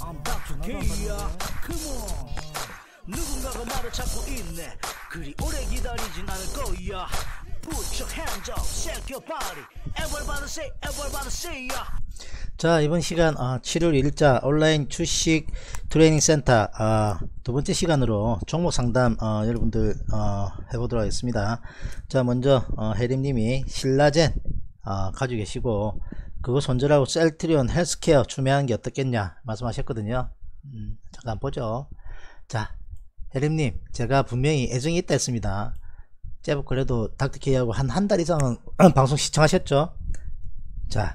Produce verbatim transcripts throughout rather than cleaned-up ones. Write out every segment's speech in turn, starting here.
I'm back to K야. Come on. 누군가가 말을 찾고 있네. 그리 오래 기다리진 않을 거야. Put your hands up, shake your body. Everybody say, everybody say ya. 자, 이번 시간 어, 칠월 일일자 온라인 주식 트레이닝 센터 어, 두 번째 시간으로 종목 상담 어, 여러분들 어, 해보도록 하겠습니다. 자, 먼저 어, 혜림님이 신라젠 어, 가지고 계시고 그거 손절하고 셀트리온 헬스케어 추매하는 게 어떻겠냐 말씀하셨거든요. 음, 잠깐 보죠. 자, 혜림님, 제가 분명히 애정이 있다 했습니다. 제법 그래도 닥터케이하고 한 한 달 이상은 방송 시청하셨죠? 자,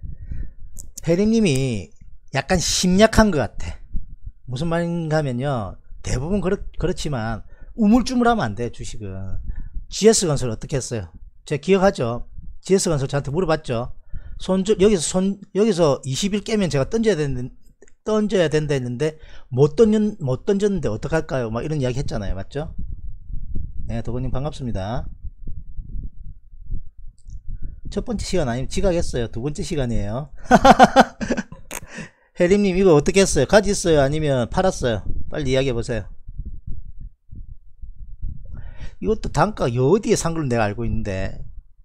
혜림님이 약간 심약한 것 같아. 무슨 말인가 하면요, 대부분 그렇, 그렇지만 우물쭈물하면 안 돼. 주식은 지에스건설 어떻게 했어요? 제가 기억하죠? 지에스건설 저한테 물어봤죠? 손 여기서 손 여기서 이십 일 깨면 제가 던져야 되는 던져야 된다 했는데 못 던졌 못 던졌는데 어떡할까요? 막 이런 이야기 했잖아요. 맞죠? 네, 도건님 반갑습니다. 첫 번째 시간 아니면 지각했어요. 두 번째 시간이에요. 혜림님 이거 어떻게 했어요? 가지있어요? 아니면 팔았어요? 빨리 이야기해 보세요. 이것도 단가 어디에 산 걸로 내가 알고 있는데,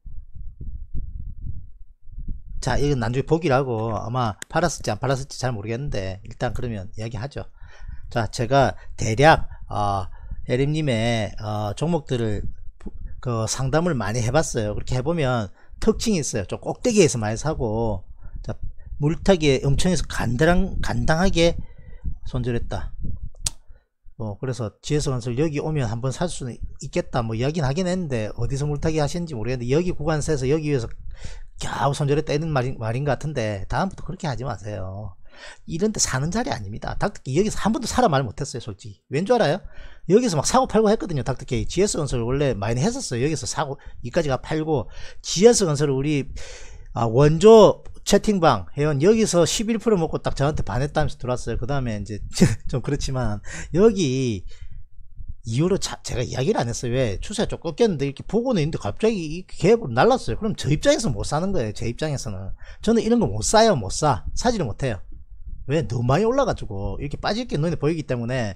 자, 이건 나중에 보기라고 아마 팔았을지 안 팔았을지 잘 모르겠는데 일단 그러면 이야기하죠. 자, 제가 대략 어, 혜림님의 어, 종목들을 그 상담을 많이 해봤어요. 그렇게 해보면 특징이 있어요. 좀 꼭대기에서 많이 사고, 자, 물타기에 엄청 해서 간당, 간당하게 손절했다. 뭐 그래서 지에스건설 여기 오면 한번 살 수는 있겠다 뭐 이야기는 하긴 했는데 어디서 물타기 하시는지 모르겠는데 여기 구간에서 여기 위에서 겨우 손절했다 이런 말인, 말인 것 같은데 다음부터 그렇게 하지 마세요. 이런데 사는 자리 아닙니다. 닥터케이 여기서 한 번도 사라 말 못했어요. 솔직히 왠 줄 알아요? 여기서 막 사고 팔고 했거든요. 닥터케이 지에스건설 원래 많이 했었어요. 여기서 사고 이까지가 팔고, 지에스건설을 우리 아, 원조 채팅방 회원 여기서 십일 퍼센트 먹고 딱 저한테 반했다면서 들어왔어요. 그 다음에 이제 좀 그렇지만 여기 이후로 자, 제가 이야기를 안 했어요. 왜? 추세가 좀 꺾였는데 이렇게 보고는 있는데 갑자기 이 개업으로 날랐어요. 그럼 저 입장에서 못 사는 거예요. 제 입장에서는. 저는 이런 거 못 사요. 못 사. 사지를 못해요. 왜? 너무 많이 올라가지고 이렇게 빠질 게 눈에 보이기 때문에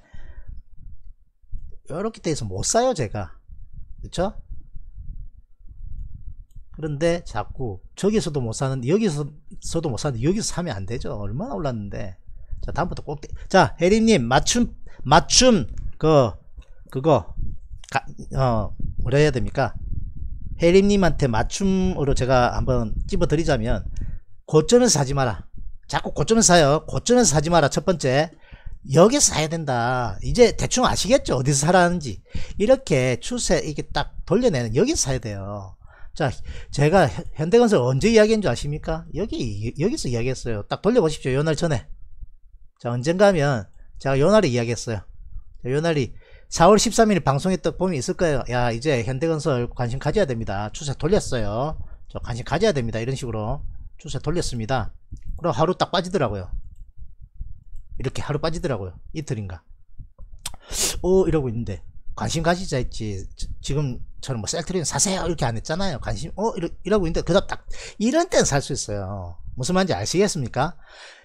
이렇게 돼서 못 사요. 제가. 그렇죠? 그런데 자꾸 저기서도 못 사는데 여기서도 못 사는데 여기서 사면 안 되죠. 얼마나 올랐는데. 자, 다음부터 꼭 자, 혜림님 맞춤 맞춤 그 그거 가, 어 뭐라 해야 됩니까? 혜림님한테 맞춤으로 제가 한번 찝어 드리자면, 고점에서 사지 마라. 자꾸 고점에서 사요. 고점에서 사지 마라. 첫 번째, 여기서 사야 된다. 이제 대충 아시겠죠? 어디서 사라는지. 이렇게 추세 이게 딱 돌려내는 여기서 사야 돼요. 자, 제가 현대건설 언제 이야기한 줄 아십니까? 여기 여기서 이야기했어요. 딱 돌려보십시오. 요날 전에. 자, 언젠가 하면 제가 요날에 이야기했어요. 자, 요날이 사월 십삼일 방송했던 봄이 있을 거예요. 야, 이제 현대건설 관심 가져야 됩니다. 추세 돌렸어요. 저 관심 가져야 됩니다. 이런 식으로 추세 돌렸습니다. 그럼 하루 딱 빠지더라고요. 이렇게 하루 빠지더라고요. 이틀인가. 오, 이러고 있는데 관심 가지자 했지. 지금처럼 뭐 셀트리온 사세요 이렇게 안 했잖아요. 관심 어 이러, 이러고 있는데 그다음 딱 이런 때는 살 수 있어요. 무슨 말인지 아시겠습니까?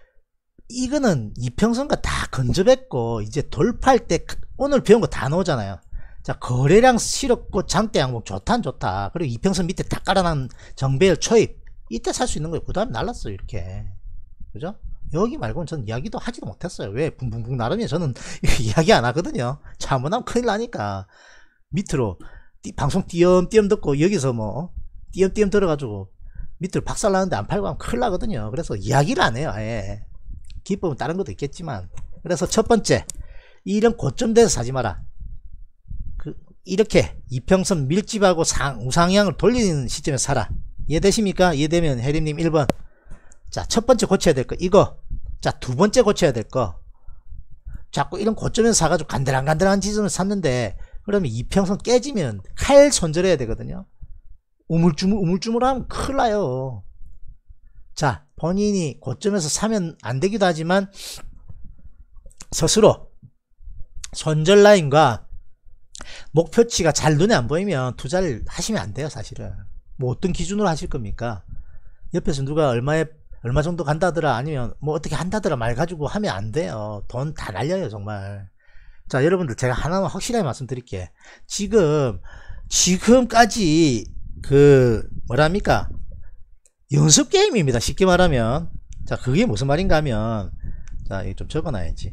이거는 이평선과 다 근접했고 이제 돌파할 때 오늘 배운 거 다 나오잖아요. 자, 거래량 실었고 장대 항목 좋단 좋다. 그리고 이평선 밑에 다 깔아놓은 정배열 초입 이때 살 수 있는 거예요. 그 다음에 날랐어요. 이렇게. 그죠? 여기 말고는 저는 이야기도 하지도 못했어요. 왜? 붕붕붕 나르면 저는 이야기 안 하거든요. 잘못하면 큰일 나니까. 밑으로 띠, 방송 띄엄띄엄 듣고 여기서 뭐 띄엄띄엄 들어가지고 밑으로 박살나는데 안 팔고 하면 큰일 나거든요. 그래서 이야기를 안 해요. 아예. 기법은 다른 것도 있겠지만. 그래서 첫 번째, 이런 고점대에서 사지 마라. 그 이렇게 이평선 밀집하고 상, 우상향을 돌리는 시점에 사라. 이해되십니까? 이해되면 혜림님 일 번. 자, 첫 번째 고쳐야 될 거 이거. 자, 두 번째 고쳐야 될 거, 자꾸 이런 고점에서 사가지고 간들한간들한 지점을 샀는데 그러면 이평선 깨지면 칼 손절해야 되거든요. 우물쭈물 우물쭈물 하면 큰일 나요. 자, 본인이 고점에서 사면 안 되기도 하지만 스스로 손절 라인과 목표치가 잘 눈에 안 보이면 투자를 하시면 안 돼요. 사실은 뭐 어떤 기준으로 하실 겁니까? 옆에서 누가 얼마에 얼마 정도 간다더라 아니면 뭐 어떻게 한다더라 말 가지고 하면 안 돼요. 돈 다 날려요 정말. 자 여러분들 제가 하나만 확실하게 말씀드릴게. 지금 지금까지 그 뭐랍니까 연습 게임입니다. 쉽게 말하면. 자 그게 무슨 말인가 하면 자 이거 좀 적어놔야지.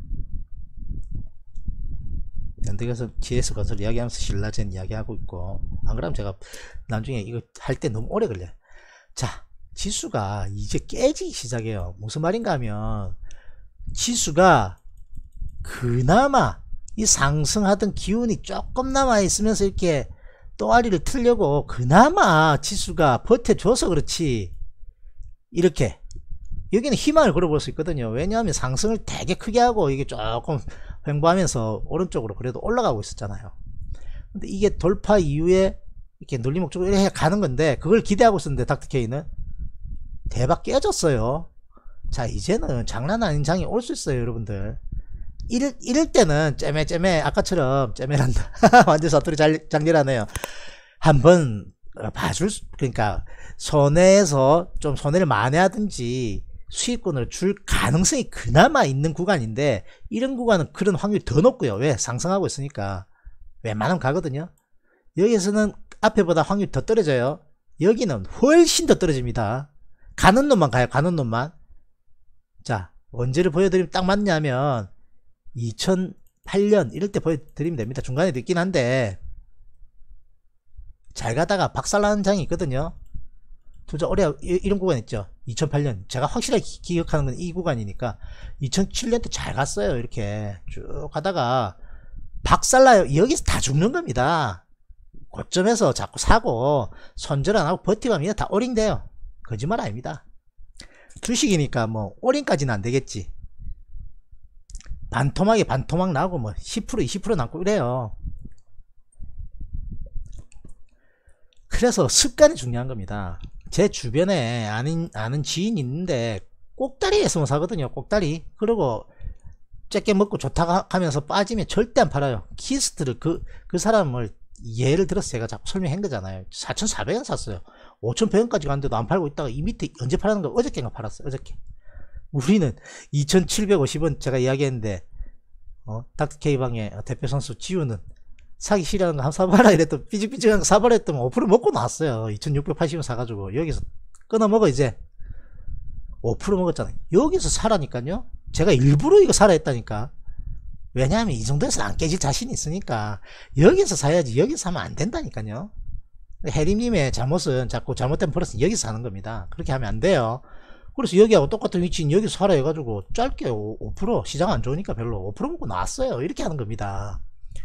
연대에서 지에스 건설 이야기하면서 신라젠 이야기하고 있고 안 그러면 제가 나중에 이거 할 때 너무 오래 걸려요. 자 지수가 이제 깨지기 시작해요. 무슨 말인가 하면 지수가 그나마 이 상승하던 기운이 조금 남아 있으면서 이렇게 또아리를 틀려고 그나마 지수가 버텨줘서 그렇지 이렇게 여기는 희망을 걸어볼 수 있거든요. 왜냐하면 상승을 되게 크게 하고 이게 조금 횡보하면서 오른쪽으로 그래도 올라가고 있었잖아요. 근데 이게 돌파 이후에 이렇게 눌림목 쪽으로 이렇게 가는 건데 그걸 기대하고 있었는데 닥터케이는 대박 깨졌어요. 자 이제는 장난 아닌 장이 올 수 있어요 여러분들. 이럴, 이럴 때는 째매째매 아까처럼 째매란다 완전 사투리 장렬하네요. 한번 봐줄 수, 그러니까 손해에서 좀 손해를 만회하든지 수익권을 줄 가능성이 그나마 있는 구간인데 이런 구간은 그런 확률이 더 높고요. 왜? 상승하고 있으니까 웬만하면 가거든요. 여기에서는 앞에보다 확률이 더 떨어져요. 여기는 훨씬 더 떨어집니다. 가는 놈만 가요. 가는 놈만. 자 언제를 보여드리면 딱 맞냐면 이천팔 년 이럴 때 보여드리면 됩니다. 중간에도 있긴 한데 잘 가다가 박살나는 장이 있거든요. 투자 오래 이런 구간 있죠. 이천팔 년 제가 확실하게 기억하는 건 이 구간이니까 이천칠 년 때 잘 갔어요. 이렇게 쭉 가다가 박살나요. 여기서 다 죽는 겁니다. 고점에서 자꾸 사고 손절 안 하고 버티가면 다 오링돼요. 거짓말 아닙니다. 주식이니까 뭐 오링까지는 안 되겠지. 반토막에 반토막 나고 뭐 십 퍼센트 이십 퍼센트 남고 이래요. 그래서 습관이 중요한 겁니다. 제 주변에 아는, 아는 지인이 있는데 꼭다리에서만 사거든요. 꼭다리. 그리고 쬐게 먹고 좋다 하면서 빠지면 절대 안 팔아요. 키스트를 그, 그 사람을 예를 들어서 제가 자꾸 설명한 거잖아요. 사천사백 원 샀어요. 오천백 원까지 갔는데도 안 팔고 있다가 이 밑에 언제 팔았는 거 어저께인가 팔았어요. 어저께. 우리는 이천칠백오십 원 제가 이야기했는데 어? 닥터케이방의 대표 선수 지우는 사기 싫어하는 거 한번 사봐라 이랬더니 삐직삐직한 거 사봐라 했더니 오 퍼센트 먹고 나왔어요. 이천육백팔십 원 사가지고 여기서 끊어 먹어 이제 오 퍼센트 먹었잖아요. 여기서 사라니까요. 제가 일부러 이거 사라 했다니까. 왜냐하면 이 정도에서 안 깨질 자신이 있으니까 여기서 사야지 여기서 사면 안 된다니까요. 해리님의 잘못은 자꾸 잘못된 버릇은 여기서 사는 겁니다. 그렇게 하면 안 돼요. 그래서 여기하고 똑같은 위치인 여기서 사라 해가지고 짧게 오 퍼센트 시장 안 좋으니까 별로 오 퍼센트 먹고 나왔어요. 이렇게 하는 겁니다.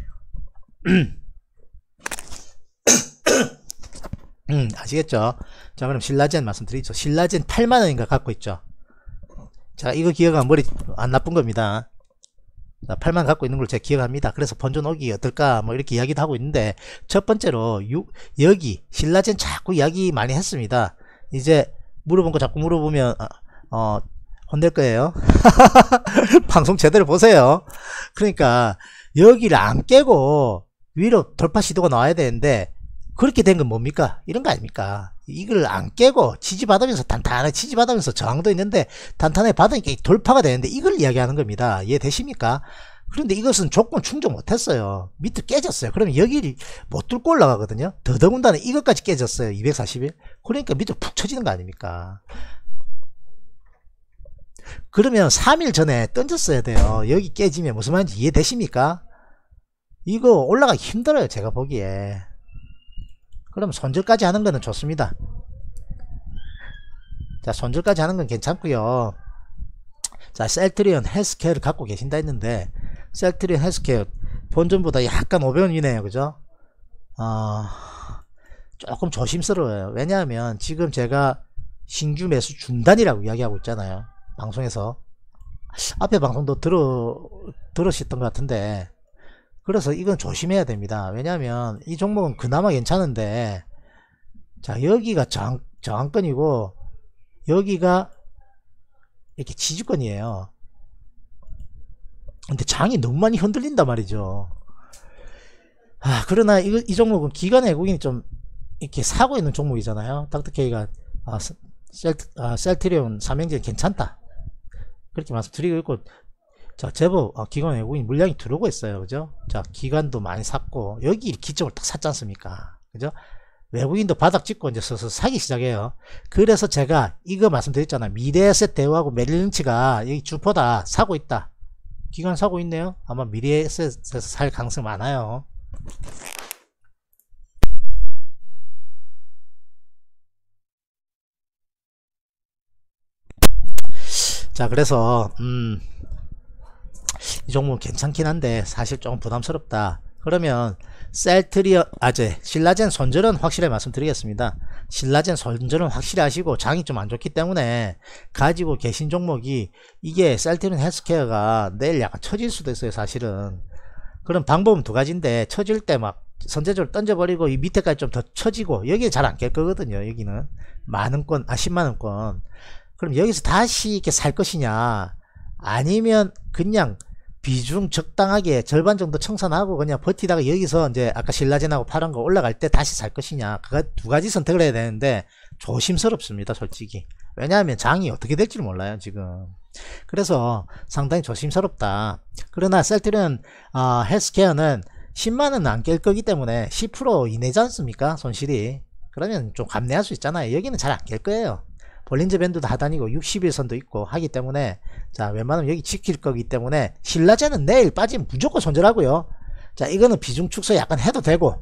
음, 아시겠죠? 자 그럼 신라젠 말씀드리죠. 신라젠 팔만 원인가 갖고 있죠. 자 이거 기억하면 머리 안 나쁜 겁니다. 자, 팔만 원 갖고 있는 걸 제가 기억합니다. 그래서 본전 오기 어떨까 뭐 이렇게 이야기도 하고 있는데 첫 번째로 유, 여기 신라젠 자꾸 이야기 많이 했습니다. 이제 물어본 거 자꾸 물어보면 어 혼낼 거예요. 방송 제대로 보세요. 그러니까 여기를 안 깨고 위로 돌파 시도가 나와야 되는데 그렇게 된 건 뭡니까? 이런 거 아닙니까? 이걸 안 깨고 지지받으면서 단단하게 지지받으면서 저항도 있는데 단단하게 받으니까 돌파가 되는데 이걸 이야기하는 겁니다. 이해되십니까? 그런데 이것은 조건 충족 못했어요. 밑으로 깨졌어요. 그러면 여기를 못 뚫고 올라가거든요. 더더군다나 이것까지 깨졌어요. 이백사십 일. 그러니까 밑으로 푹 쳐지는 거 아닙니까? 그러면 삼 일 전에 던졌어야 돼요. 여기 깨지면 무슨 말인지 이해되십니까? 이거 올라가기 힘들어요. 제가 보기에. 그럼 손절까지 하는 거는 좋습니다. 자 손절까지 하는 건 괜찮고요. 자 셀트리온 헬스케어를 갖고 계신다 했는데 셀트리온 헬스케어 본전보다 약간 오백 원 이네요. 그죠? 어, 조금 조심스러워요. 왜냐하면 지금 제가 신규 매수 중단이라고 이야기하고 있잖아요. 방송에서 앞에 방송도 들어 들으셨던 것 같은데 그래서 이건 조심해야 됩니다. 왜냐하면 이 종목은 그나마 괜찮은데 자 여기가 저항, 저항권이고 여기가 이렇게 지지권이에요. 근데 장이 너무 많이 흔들린단 말이죠. 아 그러나 이, 이 종목은 기관 외국인이 좀 이렇게 사고 있는 종목이잖아요. 닥터케이가 아, 셀, 아, 셀트리온 삼형제 괜찮다 그렇게 말씀드리고 있고, 자 제법 아, 기관 외국인 물량이 들어오고 있어요. 그죠? 자 기관도 많이 샀고 여기 기점을 딱 샀지 않습니까? 그죠? 외국인도 바닥 찍고 이제 서서 사기 시작해요. 그래서 제가 이거 말씀드렸잖아요. 미래에셋 대우하고 메릴린치가 여기 주포다 사고 있다. 기관 사고 있네요. 아마 미래에셋에서 살 가능성 많아요. 자 그래서 음, 이 종목은 괜찮긴 한데 사실 조금 부담스럽다. 그러면 셀트리온 아제 신라젠 손절은 확실히 말씀드리겠습니다. 신라젠 손절은 확실히 하시고, 장이 좀 안 좋기 때문에 가지고 계신 종목이 이게 셀트리온 헬스케어가 내일 약간 처질 수도 있어요. 사실은 그런 방법은 두 가지인데, 처질 때 막 선제적으로 던져버리고 이 밑에까지 좀 더 처지고, 여기에 잘 안 깰 거거든요. 여기는 만원권 아 십만원권. 그럼 여기서 다시 이렇게 살 것이냐, 아니면 그냥 비중 적당하게 절반 정도 청산하고 그냥 버티다가 여기서 이제 아까 신라젠하고 파란 거 올라갈 때 다시 살 것이냐, 그 두 가지 선택을 해야 되는데 조심스럽습니다. 솔직히. 왜냐하면 장이 어떻게 될지 몰라요 지금. 그래서 상당히 조심스럽다. 그러나 셀트리온 어, 헬스케어는 십만원은 안 깰 거기 때문에 십 퍼센트 이내지 않습니까 손실이. 그러면 좀 감내할 수 있잖아요. 여기는 잘 안 깰 거예요. 볼린저 밴드도 하단이고 육십 일선도 있고 하기 때문에, 자 웬만하면 여기 지킬 거기 때문에 신라젠은 내일 빠지면 무조건 손절하고요. 자 이거는 비중 축소 약간 해도 되고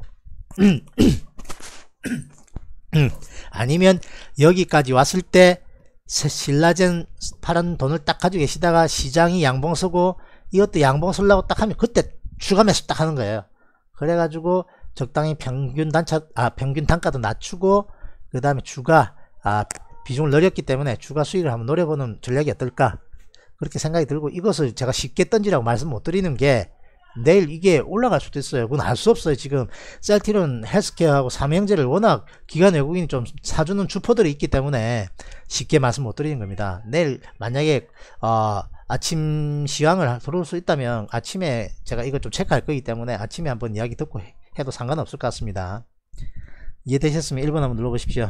아니면 여기까지 왔을 때 신라젠 파란 돈을 딱 가지고 계시다가 시장이 양봉 서고 이것도 양봉 설라고 딱 하면 그때 추가 매수 딱 하는 거예요. 그래가지고 적당히 평균 단차 아 평균 단가도 낮추고, 그 다음에 주가 아 비중을 늘렸기 때문에 주가 수익을 한번 노려보는 전략이 어떨까, 그렇게 생각이 들고, 이것을 제가 쉽게 던지라고 말씀 못 드리는 게 내일 이게 올라갈 수도 있어요. 그건 알 수 없어요. 지금 셀트리온 헬스케어하고 삼형제를 워낙 기관 외국인이 좀 사주는 주포들이 있기 때문에 쉽게 말씀 못 드리는 겁니다. 내일 만약에 어, 아침 시황을 들어올 수 있다면 아침에 제가 이거 좀 체크할 거기 때문에 아침에 한번 이야기 듣고 해도 상관없을 것 같습니다. 이해되셨으면 일 번 한번 눌러보십시오.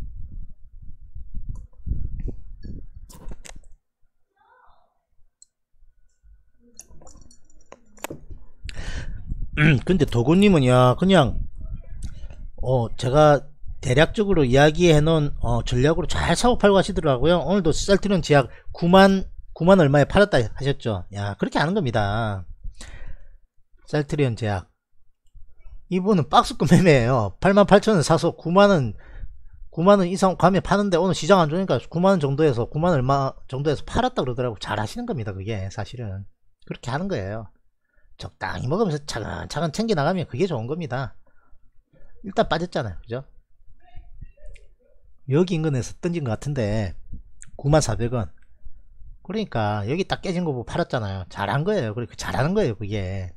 근데 도구님은요 그냥 어 제가 대략적으로 이야기해 놓은 어, 전략으로 잘 사고 팔고 하시더라고요. 오늘도 셀트리온 제약 구만 구만 얼마에 팔았다 하셨죠. 야 그렇게 하는 겁니다. 셀트리온 제약 이분은 박스급 매매예요. 팔만 팔천 원 사서 구만원 구만원 이상 가면 파는데 오늘 시장 안 좋으니까 구만원 정도에서 구만 얼마 정도에서 팔았다 그러더라고. 잘 하시는 겁니다. 그게 사실은 그렇게 하는 거예요. 적당히 먹으면서 차근차근 챙겨 나가면 그게 좋은 겁니다. 일단 빠졌잖아요. 그죠? 여기 인근에서 던진 것 같은데 구만 사백 원. 그러니까 여기 딱 깨진 거 보고 팔았잖아요. 잘한 거예요. 그러니까 잘하는 거예요. 그게.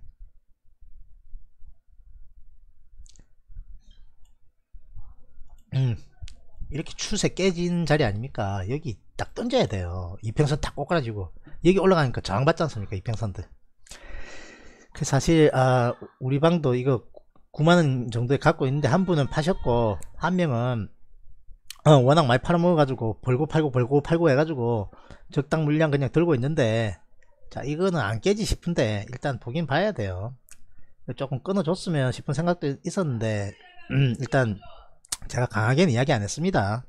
음, 이렇게 추세 깨진 자리 아닙니까? 여기 딱 던져야 돼요. 이평선 딱 꼬꾸라지고 여기 올라가니까 저항받지 않습니까? 이평선들. 그 사실 아 우리 방도 이거 구만원 정도에 갖고 있는데 한 분은 파셨고 한 명은 어, 워낙 많이 팔아먹어 가지고 벌고 팔고 벌고 팔고 해가지고 적당 물량 그냥 들고 있는데, 자 이거는 안 깨지 싶은데 일단 보긴 봐야 돼요. 조금 끊어줬으면 싶은 생각도 있었는데 음, 일단 제가 강하게는 이야기 안 했습니다.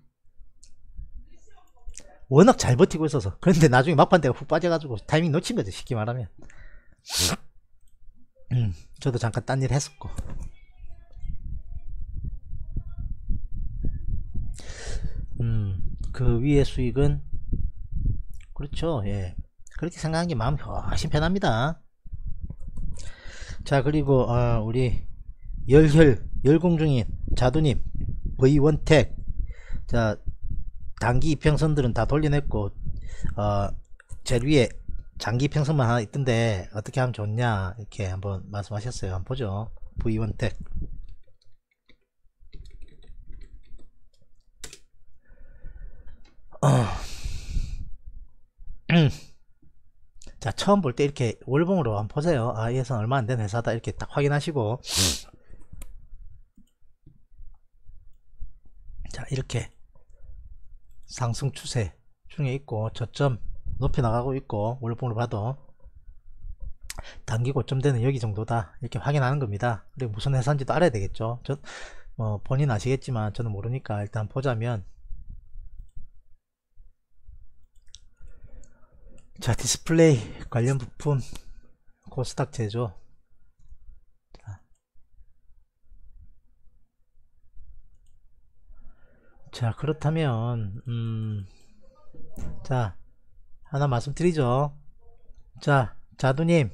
워낙 잘 버티고 있어서. 그런데 나중에 막판 때가 훅 빠져가지고 타이밍 놓친 거죠 쉽게 말하면. 음, 저도 잠깐 딴 일 했었고. 음, 그 위의 수익은 그렇죠. 예, 그렇게 생각하는 게 마음 훨씬 편합니다. 자 그리고 어, 우리 열혈 열공중인 자두님 브이원텍, 자 단기 이평선들은 다 돌려냈고 어, 제일 위에 장기 이평선만 하나 있던데 어떻게 하면 좋냐 이렇게 한번 말씀하셨어요. 한번 보죠. 브이원텍 어. 음. 자 처음 볼 때 이렇게 월봉으로 한번 보세요. 아 예선 얼마 안 된 회사다 이렇게 딱 확인하시고 자 이렇게 상승 추세 중에 있고 저점 높여 나가고 있고 월봉으로 봐도 단기 고점대는 여기 정도다 이렇게 확인하는 겁니다. 그리고 무슨 회사인지도 알아야 되겠죠. 저, 뭐 본인 아시겠지만 저는 모르니까 일단 보자면, 자 디스플레이 관련 부품 코스닥 제조. 자, 자 그렇다면 음, 자 하나 말씀드리죠. 자 자두님,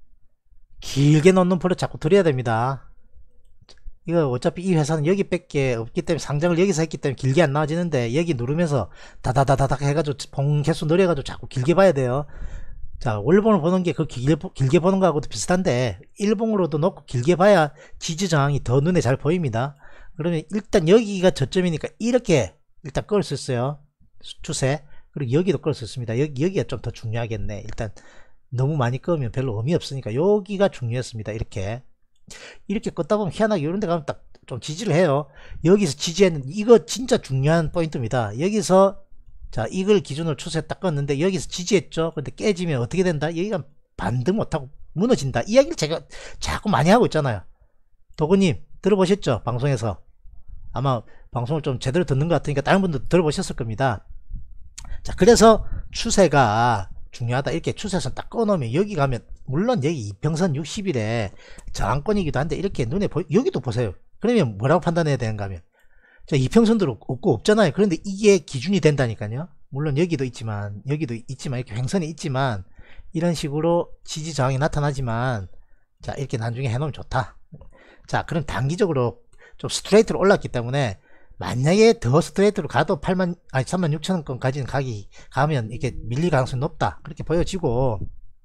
길게 넣는 볼을 자꾸 드려야 됩니다. 이거 어차피 이 회사는 여기 밖에 없기 때문에, 상장을 여기서 했기 때문에 길게 안 나와지는데, 여기 누르면서 다다다다닥 해가지고 봉 개수 늘려가지고 자꾸 길게 봐야 돼요. 자 월봉을 보는 게 그 길게, 길게 보는 거하고도 비슷한데, 일봉으로도 놓고 길게 봐야 지지 저항이 더 눈에 잘 보입니다. 그러면 일단 여기가 저점이니까 이렇게 일단 끌 수 있어요, 추세. 그리고 여기도 끌 수 있습니다. 여기, 여기가 좀 더 중요하겠네. 일단 너무 많이 끄면 별로 의미 없으니까 여기가 중요했습니다. 이렇게 이렇게 껐다 보면 희한하게 이런 데 가면 딱 좀 지지를 해요. 여기서 지지했는, 이거 진짜 중요한 포인트입니다. 여기서 자 이걸 기준으로 추세 딱 껐는데 여기서 지지했죠. 근데 깨지면 어떻게 된다? 여기가 반등 못하고 무너진다. 이야기를 제가 자꾸 많이 하고 있잖아요. 도구님 들어보셨죠? 방송에서. 아마 방송을 좀 제대로 듣는 것 같으니까 다른 분도 들어보셨을 겁니다. 자 그래서 추세가 중요하다. 이렇게 추세선 딱 꺼놓으면 여기 가면, 물론 여기 이평선 육십 일에 저항권이기도 한데, 이렇게 눈에 보이, 여기도 보세요. 그러면 뭐라고 판단해야 되는가 하면, 자 이평선도 없고 없잖아요. 그런데 이게 기준이 된다니까요. 물론 여기도 있지만, 여기도 있지만, 이렇게 횡선이 있지만, 이런 식으로 지지 저항이 나타나지만, 자 이렇게 나중에 해놓으면 좋다. 자 그럼 단기적으로 좀 스트레이트로 올랐기 때문에, 만약에 더 스트레이트로 가도 팔만, 아니 삼만 육천 원권까지는 가기, 가면 이게 밀릴 가능성이 높다. 그렇게 보여지고,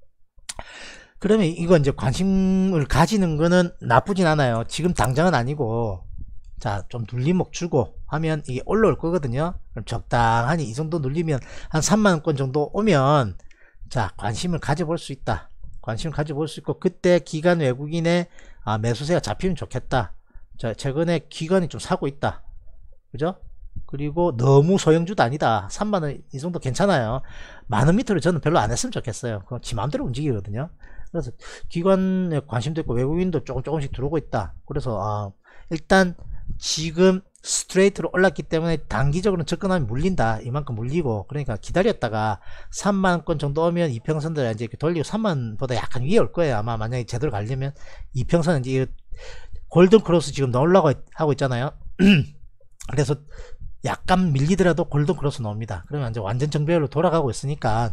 그러면 이거 이제 관심을 가지는 거는 나쁘진 않아요. 지금 당장은 아니고, 자 좀 눌림목 주고 하면 이게 올라올 거거든요. 그럼 적당하니 이 정도 눌리면 한 삼만 원권 정도 오면, 자 관심을 가져볼 수 있다. 관심을 가져볼 수 있고, 그때 기관 외국인의 아, 매수세가 잡히면 좋겠다. 자 최근에 기관이 좀 사고 있다. 그죠? 그리고 너무 소형주도 아니다. 삼만 원 이 정도 괜찮아요. 만원 밑으로 저는 별로 안 했으면 좋겠어요. 그건 지 마음대로 움직이거든요. 그래서 기관에 관심도 있고 외국인도 조금 조금씩 들어오고 있다. 그래서 아, 일단 지금 스트레이트로 올랐기 때문에 단기적으로는 접근하면 물린다. 이만큼 물리고, 그러니까 기다렸다가 삼만 원권 정도 오면 이평선들 이제 이렇게 돌리고 삼만 원보다 약간 위에 올 거예요. 아마 만약에 제대로 가려면. 이평선은 이제 골든 크로스 지금 넣으려고 하고 있잖아요. 그래서 약간 밀리더라도 골든 크로스 나옵니다. 그러면 이제 완전 정배열로 돌아가고 있으니까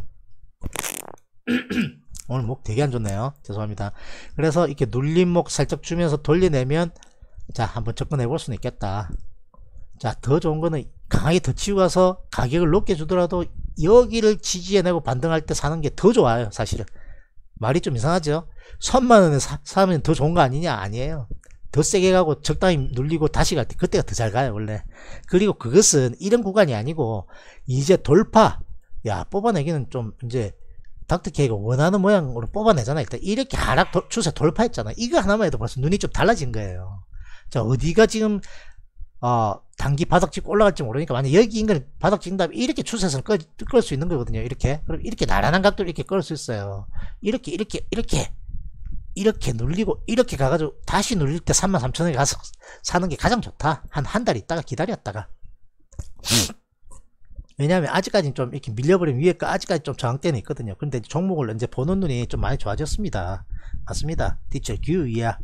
오늘 목 되게 안 좋네요. 죄송합니다. 그래서 이렇게 눌림목 살짝 주면서 돌려내면, 자 한번 접근해 볼 수는 있겠다. 자 더 좋은 거는 강하게 더 치고 가서 가격을 높게 주더라도 여기를 지지해내고 반등할 때 사는 게 더 좋아요. 사실은 말이 좀 이상하죠. 천만 원에 사, 사면 더 좋은 거 아니냐? 아니에요. 더 세게 가고 적당히 눌리고 다시 갈 때 그때가 더 잘 가요 원래. 그리고 그것은 이런 구간이 아니고 이제 돌파, 야 뽑아내기는 좀 이제 닥터케이가 원하는 모양으로 뽑아내잖아. 일단 이렇게 하락 도, 추세 돌파했잖아. 이거 하나만 해도 벌써 눈이 좀 달라진 거예요. 자 어디가 지금 어, 단기 바닥 찍고 올라갈지 모르니까, 만약 여기 인근 바닥 찍은 다음에 이렇게 추세선 끌, 끌 수 있는 거거든요. 이렇게. 그럼 이렇게 나란한 각도로 이렇게 끌 수 있어요. 이렇게 이렇게 이렇게 이렇게 눌리고 이렇게 가가지고 다시 눌릴 때 삼만 삼천 원에 가서 사는 게 가장 좋다. 한 한 달 있다가 기다렸다가. 왜냐하면 아직까지는 좀 이렇게 밀려버린 위에 거 아직까지 좀 저항대는 있거든요. 근데 종목을 이제 보는 눈이 좀 많이 좋아졌습니다. 맞습니다. 티처 규야.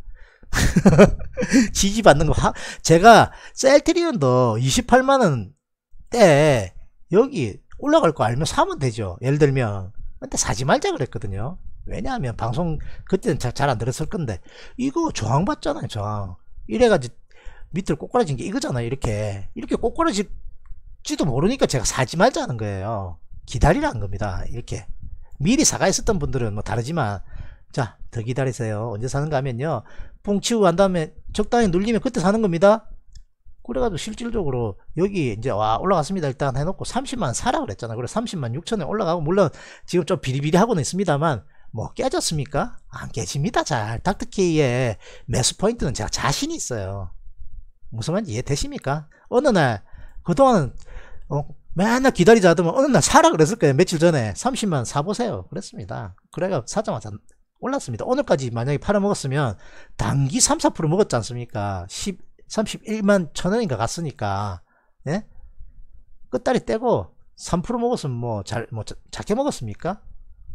지지받는 거 하, 제가 셀트리온도 이십팔만 원 때 여기 올라갈 거 알면 사면 되죠. 예를 들면. 근데 사지 말자 그랬거든요. 왜냐하면 방송 그때는 잘 안 들었을 건데, 이거 저항 받잖아요. 저항. 이래가지고 밑으로 꼬꾸라진 게 이거잖아요. 이렇게 이렇게 꼬꾸라질지도 모르니까 제가 사지 말자는 거예요. 기다리라는 겁니다. 이렇게 미리 사가 있었던 분들은 뭐 다르지만, 자 더 기다리세요. 언제 사는가 하면요, 뽕 치고 간 다음에 적당히 눌리면 그때 사는 겁니다. 그래가지고 실질적으로 여기 이제 와 올라갔습니다. 일단 해놓고 삼십만 원 사라 그랬잖아. 그래 삼십만 육천 원 올라가고, 물론 지금 좀 비리비리 하고는 있습니다만 뭐 깨졌습니까? 안 깨집니다. 잘. 닥터케이의 매수 포인트는 제가 자신이 있어요. 무슨 말인지 이해되십니까? 어느 날 그동안은 어, 맨날 기다리자 하더만 어느 날 사라 그랬을 거예요. 며칠 전에 삼십만 사보세요 그랬습니다. 그래가 사자마자 올랐습니다. 오늘까지 만약에 팔아먹었으면 단기 삼, 사 퍼센트 먹었지 않습니까? 십, 삼십일만 천원인가 갔으니까 예? 끝다리 떼고 삼 퍼센트 먹었으면 뭐 잘, 뭐 작게 먹었습니까?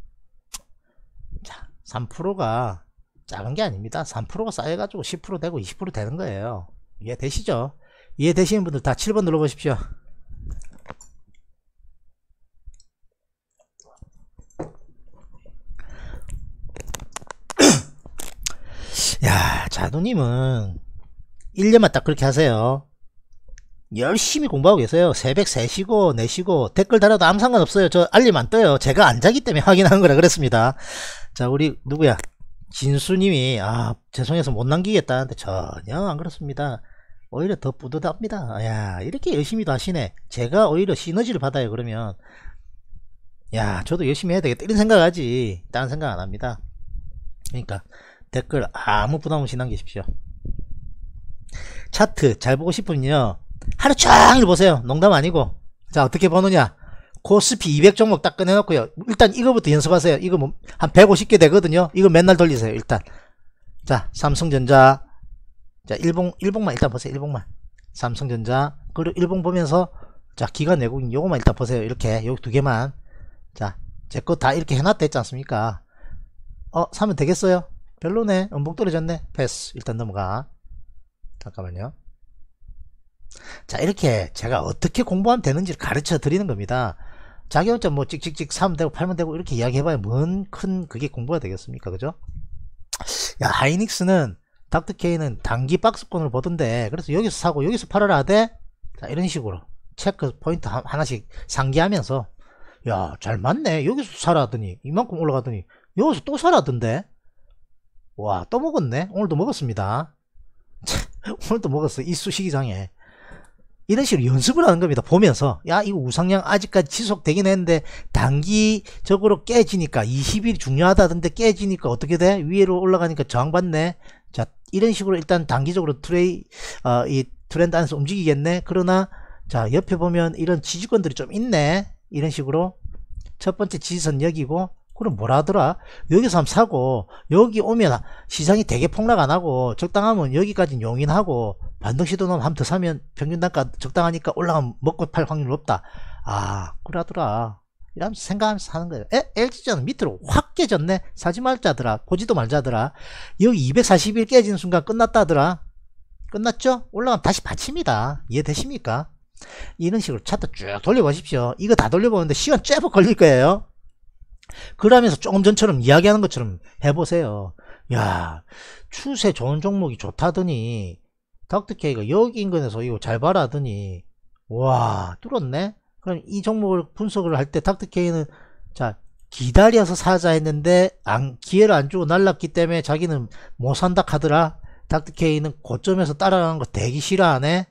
자, 삼 퍼센트가 작은 게 아닙니다. 삼 퍼센트가 쌓여가지고 십 퍼센트 되고 이십 퍼센트 되는 거예요. 이해되시죠? 이해되시는 분들 다 칠 번 눌러보십시오. 야, 자두님은 일 년만 딱 그렇게 하세요. 열심히 공부하고 계세요. 새벽 세 시고 네 시고 댓글 달아도 아무 상관없어요. 저 알림 안 떠요. 제가 안 자기 때문에 확인한 거라 그랬습니다. 자, 우리 누구야? 진수님이 아 죄송해서 못 남기겠다는데 전혀 안 그렇습니다. 오히려 더 뿌듯합니다. 야, 이렇게 열심히도 하시네. 제가 오히려 시너지를 받아요. 그러면 야, 저도 열심히 해야 되겠다 이런 생각하지 다른 생각 안 합니다. 그러니까 댓글 아무 부담 없이 남기십시오. 차트 잘 보고 싶으면요 하루 종일 보세요. 농담 아니고. 자, 어떻게 보느냐. 코스피 이백 종목 딱 꺼내놓고요. 일단 이거부터 연습하세요. 이거 뭐 한 백오십 개 되거든요. 이거 맨날 돌리세요. 일단 자, 삼성전자. 자, 일봉 일봉만 일단 보세요. 일봉만. 삼성전자. 그리고 일봉 보면서 자, 기관 외국인 요거만 일단 보세요. 이렇게 여기 두 개만. 자, 제 거 다 이렇게 해놨다 했지 않습니까? 어, 사면 되겠어요? 별로네. 음봉 떨어졌네. 패스. 일단 넘어가. 잠깐만요. 자, 이렇게 제가 어떻게 공부하면 되는지를 가르쳐 드리는 겁니다. 자기 혼자 뭐 찍찍찍 사면 되고 팔면 되고 이렇게 이야기해봐야 뭔 큰 그게 공부가 되겠습니까? 그죠? 야, 하이닉스는 닥터케이는 단기 박스권을 보던데 그래서 여기서 사고 여기서 팔아라 하되 자, 이런 식으로 체크 포인트 하나씩 상기하면서 야, 잘 맞네. 여기서 사라 하더니 이만큼 올라가더니 여기서 또 사라 하던데 와, 또 먹었네. 오늘도 먹었습니다. 오늘도 먹었어. 이 수식이장에 이런 식으로 연습을 하는 겁니다. 보면서 야, 이거 우상향 아직까지 지속되긴 했는데 단기적으로 깨지니까 이십 일이 중요하다던데 깨지니까 어떻게 돼? 위로 올라가니까 저항받네. 자, 이런 식으로 일단 단기적으로 트레이 어, 이 트렌드 안에서 움직이겠네. 그러나 자, 옆에 보면 이런 지지권들이 좀 있네. 이런 식으로 첫 번째 지지선 여기고 그럼 뭐라 하더라? 여기서 한번 사고 여기 오면 시장이 되게 폭락 안 하고 적당하면 여기까지 용인하고 반등시도 넣으면 한 번 더 사면 평균 단가 적당하니까 올라가면 먹고 팔 확률 높다. 아, 그러더라. 이러면서 생각하면서 사는 거예요. 에? 엘지전은 밑으로 확 깨졌네. 사지 말자더라. 보지도 말자더라. 여기 이백사십 일 깨지는 순간 끝났다더라. 끝났죠? 올라가면 다시 받칩니다. 이해되십니까? 이런 식으로 차트 쭉 돌려보십시오. 이거 다 돌려보는데 시간 쬐버 걸릴 거예요. 그러면서 조금 전처럼 이야기하는 것처럼 해보세요. 야, 추세 좋은 종목이 좋다더니 닥터케이가 여기 인근에서 이거 잘 봐라 하더니 와, 뚫었네. 그럼 이 종목을 분석을 할 때 닥터케이는 자, 기다려서 사자 했는데 안, 기회를 안 주고 날랐기 때문에 자기는 못 산다 하더라. 닥터케이는 고점에서 따라가는 거 되게 싫어하네.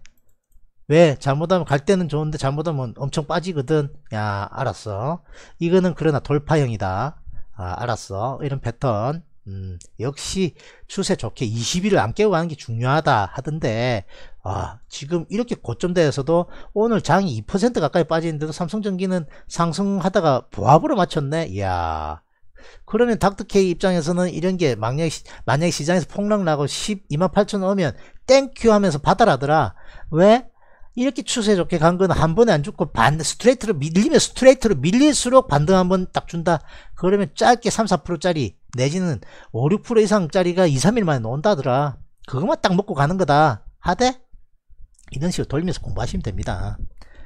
왜? 잘못하면 갈 때는 좋은데 잘못하면 엄청 빠지거든. 야, 알았어. 이거는 그러나 돌파형이다. 아, 알았어. 이런 패턴. 음, 역시 추세 좋게 이십 일을 안 깨고 가는 게 중요하다 하던데 아, 지금 이렇게 고점대에서도 오늘 장이 이 퍼센트 가까이 빠지는데도 삼성전기는 상승하다가 보합으로 맞췄네. 이야, 그러면 닥터케이 입장에서는 이런 게 만약에, 만약에 시장에서 폭락 나고 십이만 팔천 원 오면 땡큐 하면서 받아라더라. 왜? 이렇게 추세 좋게 간 거는 한 번에 안 죽고 반 스트레이트로 밀리면 스트레이트로 밀릴수록 반등 한 번 딱 준다. 그러면 짧게 삼, 사 퍼센트 짜리 내지는 오, 육 퍼센트 이상 짜리가 이, 삼 일 만에 나온다더라. 그것만 딱 먹고 가는 거다 하되 이런 식으로 돌리면서 공부하시면 됩니다.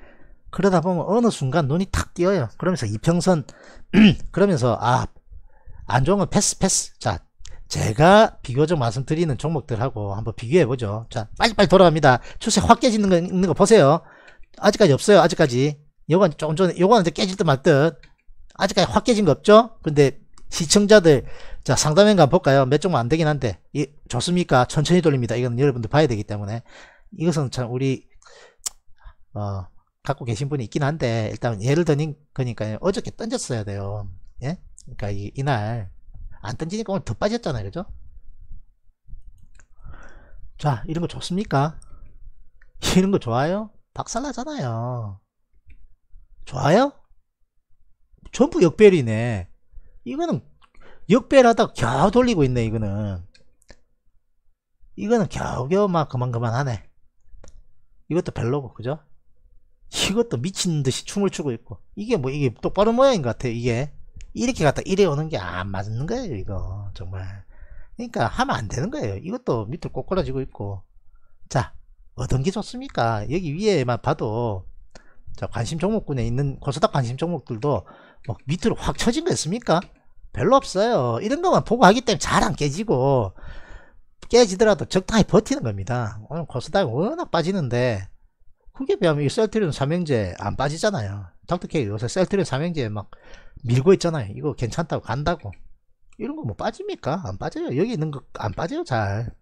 그러다 보면 어느 순간 눈이 탁 띄어요. 그러면서 이평선 그러면서 아, 안 좋은 건 패스 패스. 자, 제가 비교적 말씀드리는 종목들하고 한번 비교해보죠. 자, 빨리빨리 돌아갑니다. 추세 확 깨지는 거 있는 거 보세요. 아직까지 없어요. 아직까지. 요건 조금 전에, 요거는 이제 깨질 듯 말 듯. 아직까지 확 깨진 거 없죠? 근데 시청자들, 자, 상담행간 볼까요? 몇 종목 안 되긴 한데, 이, 좋습니까? 천천히 돌립니다. 이건 여러분들 봐야 되기 때문에. 이것은 참 우리, 어, 갖고 계신 분이 있긴 한데, 일단 예를 드는 거니까요. 어저께 던졌어야 돼요. 예? 그러니까 이, 이날, 안 던지니까 오늘 더 빠졌잖아요. 그죠? 자, 이런 거 좋습니까? 이런 거 좋아요? 박살나잖아요. 좋아요? 전부 역배이네. 이거는 역배하다 겨우 돌리고 있네. 이거는 이거는 겨우겨우 막 그만 그만 하네. 이것도 별로고, 그죠? 이것도 미친듯이 춤을 추고 있고, 이게 뭐 이게 똑바로 모양인 것 같아. 이게 이렇게 갖다 이래 오는 게 안 맞는 거예요 이거 정말. 그러니까 하면 안 되는 거예요. 이것도 밑으로 꼬꾸라지고 있고. 자, 어떤 게 좋습니까? 여기 위에만 봐도 자, 관심 종목군에 있는 코스닥 관심 종목들도 뭐 밑으로 확 쳐진 거 있습니까? 별로 없어요. 이런 것만 보고 하기 때문에 잘 안 깨지고, 깨지더라도 적당히 버티는 겁니다. 오늘 코스닥이 워낙 빠지는데, 그게 비하면 이 셀트리온 삼형제 안 빠지잖아요. 닥터케이 요새 셀트리온 삼형제 막 밀고 있잖아요. 이거 괜찮다고 간다고. 이런 거 뭐 빠집니까? 안 빠져요. 여기 있는 거 안 빠져요 잘.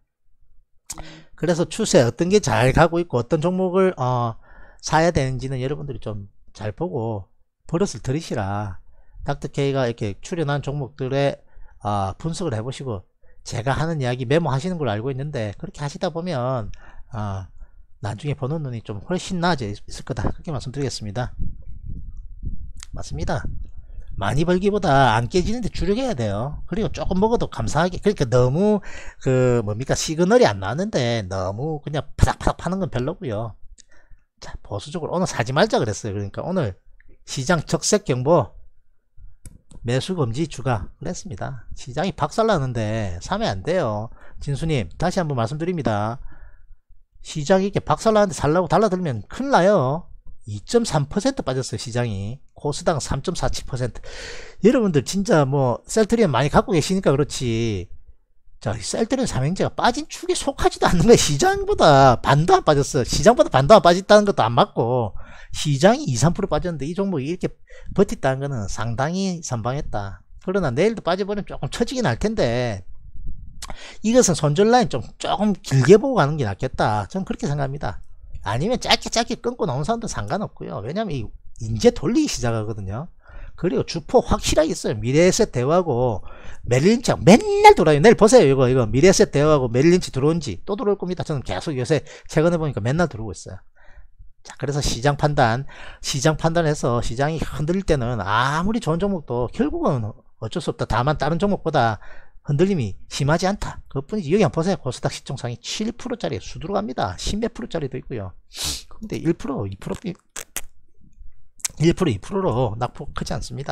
그래서 추세 어떤 게 잘 가고 있고 어떤 종목을 어, 사야 되는지는 여러분들이 좀 잘 보고 버릇을 들이시라. 닥터케이가 이렇게 출연한 종목들의 어, 분석을 해보시고, 제가 하는 이야기 메모하시는 걸 알고 있는데 그렇게 하시다 보면 어, 나중에 보는 눈이 좀 훨씬 나아져 있을 거다. 그렇게 말씀드리겠습니다. 맞습니다. 많이 벌기보다 안 깨지는데 주력해야 돼요. 그리고 조금 먹어도 감사하게. 그러니까 너무 그 뭡니까 시그널이 안 나왔는데 너무 그냥 파닥파닥 파는 건 별로고요. 자, 보수적으로 오늘 사지 말자 그랬어요. 그러니까 오늘 시장 적색 경보, 매수 금지 주가 그랬습니다. 시장이 박살나는데 사면 안 돼요. 진수님 다시 한번 말씀드립니다. 시장이 이렇게 박살나는데 살라고 달라들면 큰일 나요. 이 점 삼 퍼센트 빠졌어요 시장이. 코스닥은 삼 점 사칠 퍼센트. 여러분들 진짜 뭐 셀트리온 많이 갖고 계시니까 그렇지, 자, 셀트리온 삼형제가 빠진 축에 속하지도 않는 거예요. 시장보다 반도 안 빠졌어. 시장보다 반도 안 빠졌다는 것도 안 맞고, 시장이 이, 삼 퍼센트 빠졌는데 이 종목이 이렇게 버텼다는 거는 상당히 선방했다. 그러나 내일도 빠져버리면 조금 처지긴 할 텐데, 이것은 손절 라인 좀 조금 길게 보고 가는 게 낫겠다. 저는 그렇게 생각합니다. 아니면 짧게 짧게 끊고 나온 사람도 상관없고요. 왜냐면 이 이제 돌리기 시작하거든요. 그리고 주포 확실하게 있어요. 미래에셋 대우하고 메릴린치 맨날 돌아요. 내일 보세요. 이거 이거 미래에셋 대우하고 메릴린치 들어온지 또 들어올 겁니다. 저는 계속 요새 최근에 보니까 맨날 들어오고 있어요. 자, 그래서 시장 판단, 시장 판단해서 시장이 흔들릴 때는 아무리 좋은 종목도 결국은 어쩔 수 없다. 다만 다른 종목보다 흔들림이 심하지 않다. 그것뿐이지. 여기 한번 보세요. 코스닥 시총상이 칠 퍼센트짜리 수두로 갑니다. 십몇 프로짜리도 있고요. 근데 일 퍼센트, 이 퍼센트, 일 퍼센트, 이 퍼센트로 낙폭 크지 않습니다.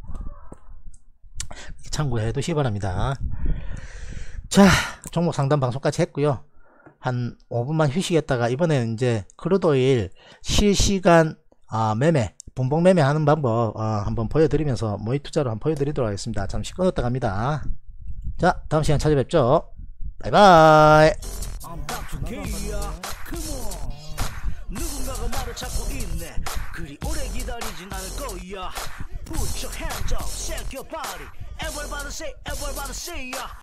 참고해 두시기 바랍니다. 자, 종목 상담 방송까지 했고요. 한 오 분만 휴식했다가 이번에는 이제 크루드오일 실시간 아, 매매, 분봉 매매 하는 방법 어, 한번 보여드리면서 모의 투자로 한번 보여드리도록 하겠습니다. 잠시 끊었다 갑니다. 자, 다음 시간 찾아뵙죠. 바이바이. 누군가가 말을 찾고 있네. 그리 오래 기다리진 않을 거야. Put your hands up, shake your body. Everybody say, everybody say, yeah.